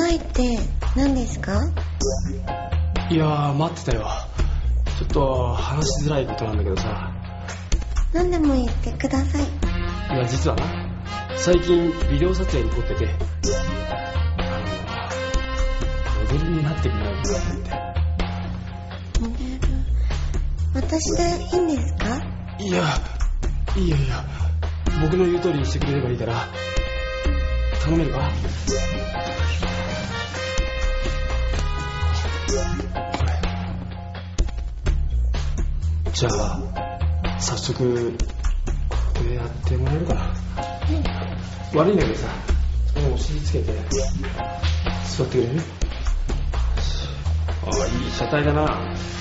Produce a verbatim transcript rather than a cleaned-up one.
さいって何ですか？ いやー、待ってたよ。ちょっと話しづらいことなんだけどさ。 何でも言ってください。 いや、実はな、最近ビデオ撮影に凝ってて、あのモデルになってくれないかなと思って。 モデル、私でいいんですか？ いや、いいやいや、僕の言う通りにしてくれればいいから頼めるか？これじゃあ早速これやってもらえるかな。うん、悪いんだけどさ、お尻つけて座ってくれる？ああ、いい車体だな。